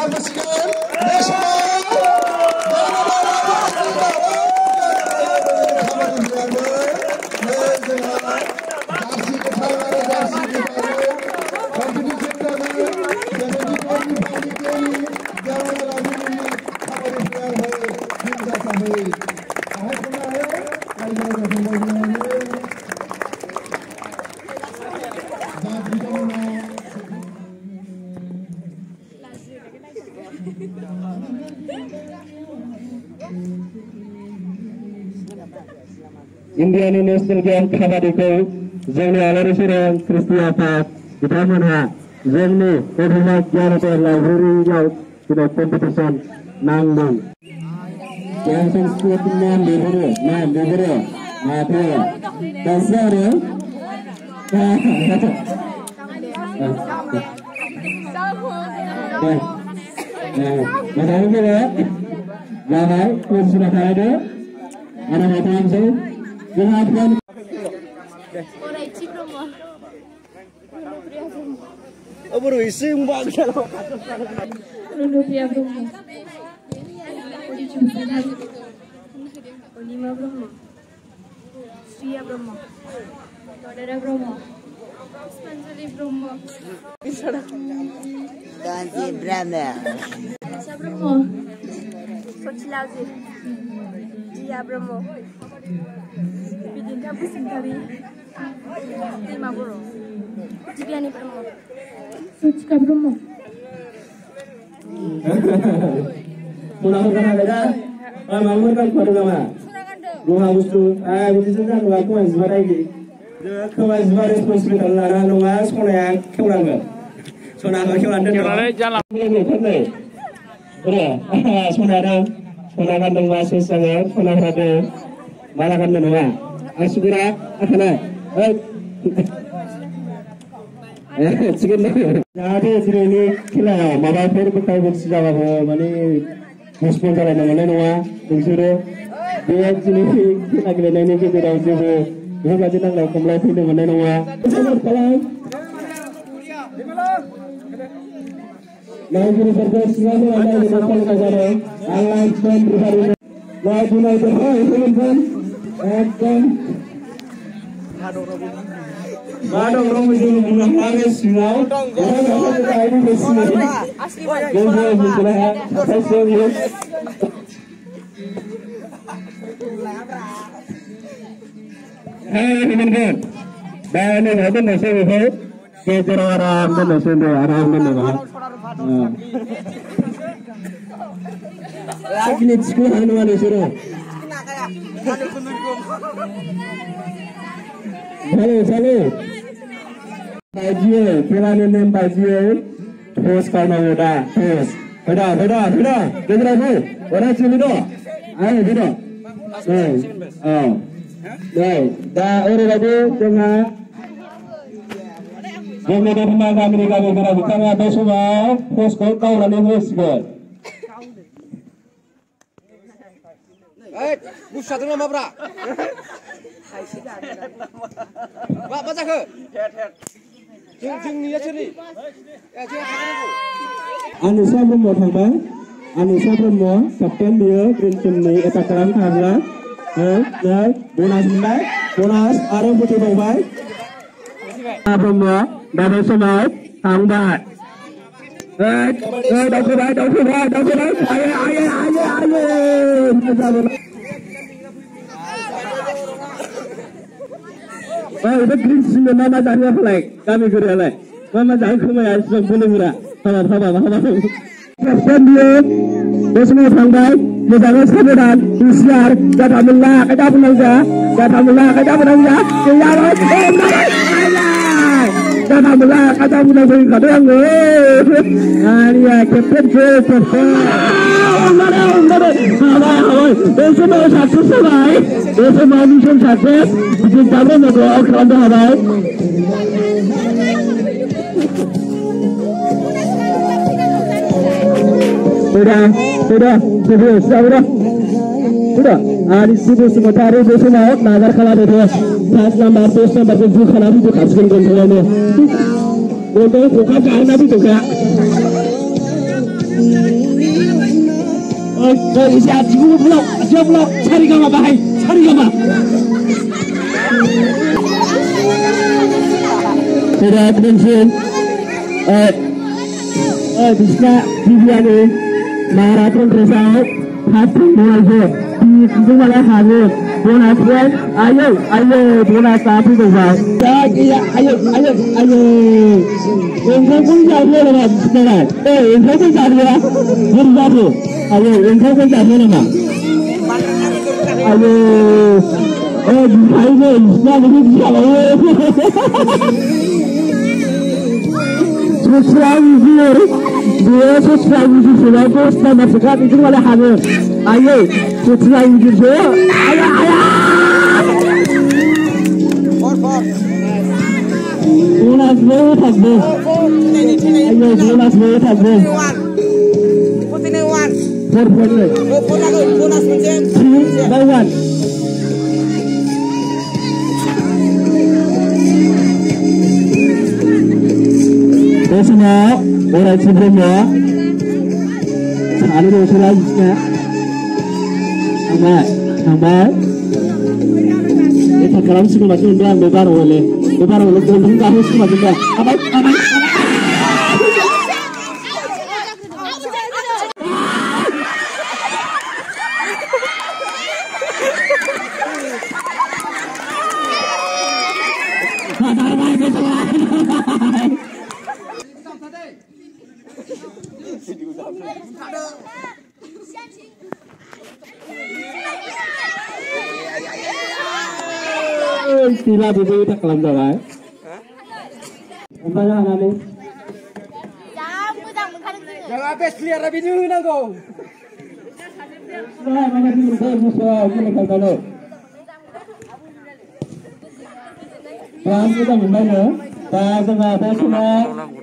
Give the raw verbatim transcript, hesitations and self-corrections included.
Indian National Game kabadiko जोंनि आलारि सोरां क्रिस्टि आफाद बिथांमोनहा जोंनि गथ'मा गियानफोर लाइब्रेरियाव दिनै कम्पिटिसन नांदों yang संस्कृतनि नाम लिरो नाम लिरो माथो दासो आरो मोजाङै फैदो जाबाय कुइसना थादो आरो माथांसै जोंहा प्लेन Aburo ising bag kalau Rundo Priya Bromo Odi Chumpadari Olima Bromo Sriya Bromo Dodara Bromo Spanjali Bromo Ganti Brahma Asha Bromo Sochilazir Jia Bromo Bidinta Busintari Dima Boro Jibiani Bromo Sucika Bromo Pulang kana beda mamur kan baru nama rumah bustu ah bustu kan rumah ko isbara iki ko isbara responsibility lara nonga sonaya keuranga sona ka keuran den keuran jalan ini thane ore sonara sona kan dong wase sange sona rade mala kan nonga asugura akana जाहाथे दिनैनि खेलायाव माबाफोर बुंथायफोर जाबाबो माने पस्टपन जालायनो मोननाय नङा नोंसोरो बे दिनैनि खेला गेलेनायनि गेजेराव जेबो बेफोरबायदि नांलाय खमलाय फैनो मोननाय नङा नायगिरिफोरखौ सिगांनो लानानै खालामनाय जादों अनलाइन स्टेम रिफारिं लाइभ नायदों एकदम Madam Romo itu mengenai silau, orang orang kita ini bersih. Jadi kita hasil ini. Hei teman-teman, dan ini ada nasi itu, kita orang dan nasi itu orang dan orang. Lagi ni sekolah anu anu suruh. Halo, halo. Bajian, pelajaran nem bajian, terus kalau muda, terus, beda, beda, beda, beda tu, orang sini tu, ayo beda, oh, baik, dah orang lagi tengah, jom ada pemain kami ni kami kena bukan ada semua, terus kau kau lagi terus gol. Eh, bukan tu nama berapa? Pak, baca ke? Jeng jeng ni aja ni. Ya, jeng apa ni? Anissa Bromo थांबाय Anissa Bromo kapten dia green team ni attack खालामखाब्ला eh dah bonus मोनबाय bonus आरो बुथुमबावबाय Bromo दा समाव थांबाय eh eh दावखोबाय दावखोबाय दावखोबाय आयो आयो आयो आयो Oh, itu green team nama jadi apa lagi? Kami kerja lagi. Mama jadi kemana? Sebab boleh murah. Apa apa apa apa. Kapten dia, besok sampai, misalnya sekarang usiar, kata mula, kata penangga, kata mula, kata penangga, keluar, oh ayah, kata mula, kata penangga, kata yang oh, ayah, kapten kapten. Mana mana, mana, besok mau sukses sampai, besok mau mission sukses. Jadi tahu nak kau akan dah ada. Sudah, sudah, sudah, sudah, sudah. Hari subuh sementara besok mau nagar kalah itu. Pas nomor dos nomor tujuh kalah itu kapten kontrolnya. Untuk bukan karena itu kan. 저 이제 지금 불러 지금 불러 차리가 마 바이 차리가 마 sudah pensiun eh eh bisa dibiani maraton resau hati mulai di itu malah hadir bonus boy ayo ayo bonus tapi besar ya ayo ayo ayo engkau pun jadi orang sekarang eh engkau pun jadi ya berbatu ayo engkau pun jadi orang ayo eh ayo bisa begitu ayo subscribe here dia subscribe sudah post sama sekali itu malah hadir ayo subscribe juga ayo ayo for for bonus boy থাকবে ayo bonus boy থাকবে putine one for for bonus bonus mencem three by one semua orang sebelumnya ada dosa lagi sama sama itu kalau sih macam ini yang bebar oleh bebar oleh belum tahu sih macam ini apa apa Sila bubu tak kelam dah, apa yang ada ni? Jangan apa clear lebih dulu nak kau. Nah, mana di muka muka ini kalau kalau. Ram kita mana? Ram kita apa semua?